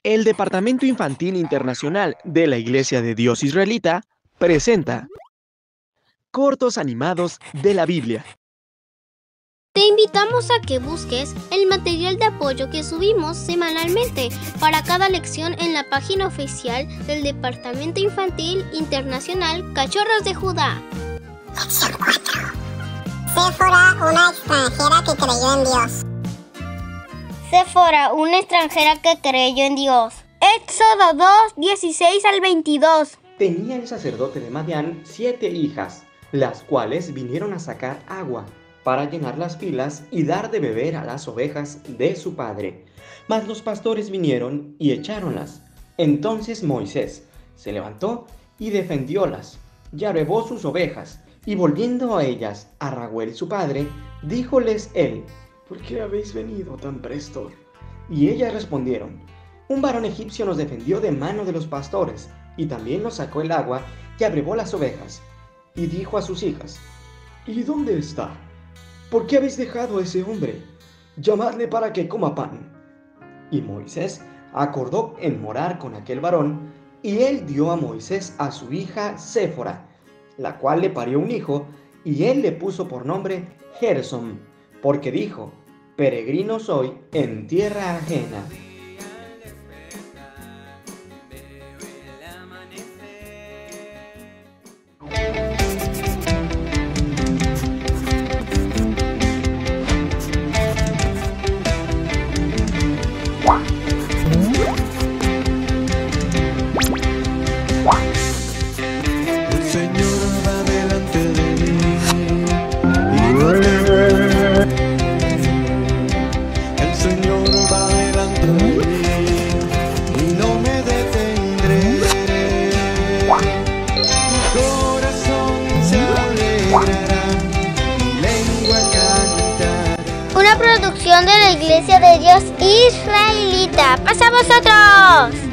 El Departamento Infantil Internacional de la Iglesia de Dios Israelita presenta cortos animados de la Biblia. Te invitamos a que busques el material de apoyo que subimos semanalmente para cada lección en la página oficial del Departamento Infantil Internacional Cachorros de Judá. Lección 4. Séfora, una extranjera que creyó en Dios. Séfora, una extranjera que creyó en Dios. Éxodo 2, 16 al 22. Tenía el sacerdote de Madián 7 hijas, las cuales vinieron a sacar agua para llenar las pilas y dar de beber a las ovejas de su padre. Mas los pastores vinieron y echáronlas. Entonces Moisés se levantó y defendiólas, y arrebó sus ovejas, y volviendo a ellas a Raguel su padre, díjoles él: ¿por qué habéis venido tan presto? Y ellas respondieron: un varón egipcio nos defendió de mano de los pastores, y también nos sacó el agua y abrevó las ovejas. Y dijo a sus hijas: ¿y dónde está? ¿Por qué habéis dejado a ese hombre? Llamadle para que coma pan. Y Moisés acordó en morar con aquel varón, y él dio a Moisés a su hija Séfora, la cual le parió un hijo, y él le puso por nombre Gersom, porque dijo: peregrino soy en tierra ajena. Una producción de la Iglesia de Dios Israelita. ¡Pasa a vosotros!